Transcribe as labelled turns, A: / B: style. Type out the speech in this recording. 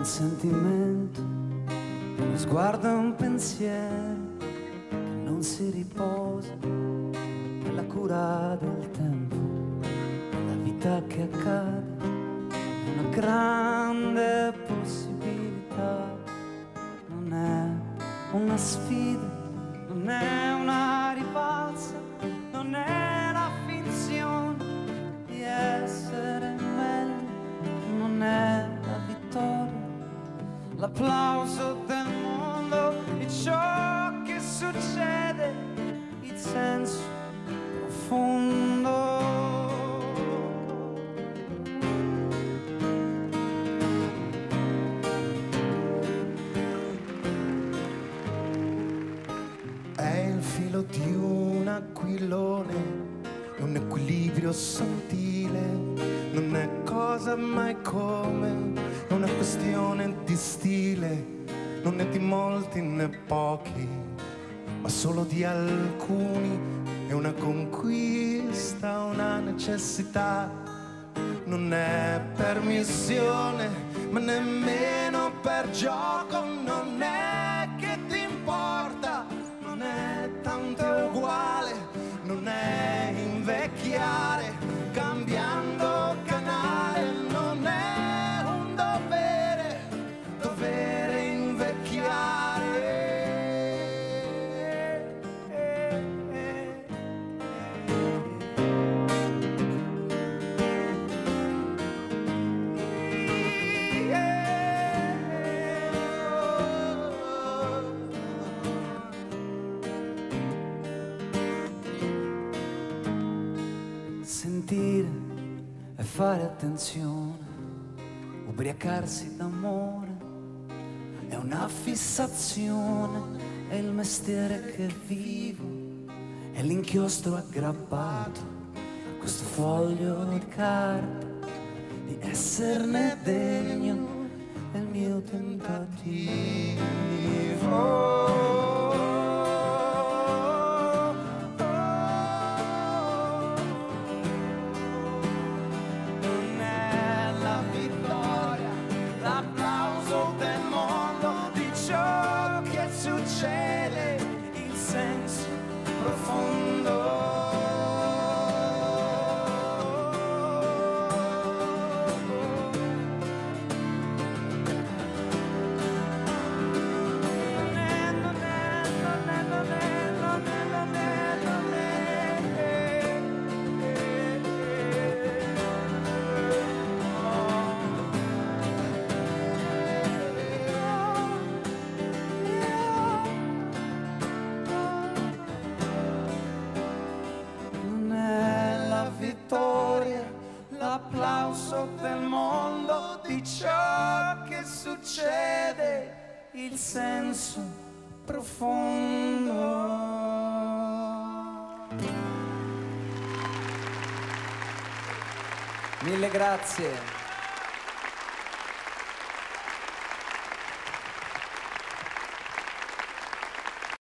A: sentimento, uno sguardo e un pensiero che non si riposa, è la cura del tempo, la vita che accade, è una grande possibilità, non è una sfida, non è una rivalsa, non è la finzione di essere meglio, non è la vittoria, l'applauso del mondo di ciò che succede, il senso profondo.
B: È il filo di un aquilone, è un equilibrio sottile, non è cosa mai come, è una questione di stile, non è di molti né pochi, ma solo di alcuni, è una conquista, una necessità, non è per missione, ma nemmeno per gioco, non è che ti importa, non è tanto uguale, non è invecchiare cambiando canale, non è un dovere invecchiare.
A: Sentire e fare attenzione, ubriacarsi d'amore, è una fissazione, è il mestiere che vivo, è l'inchiostro aggrappato a questo foglio di carta, di esserne degno, è il mio tentativo.
B: Succede il senso profondo. L'applauso del mondo di ciò che succede, il senso profondo.
A: Mille grazie.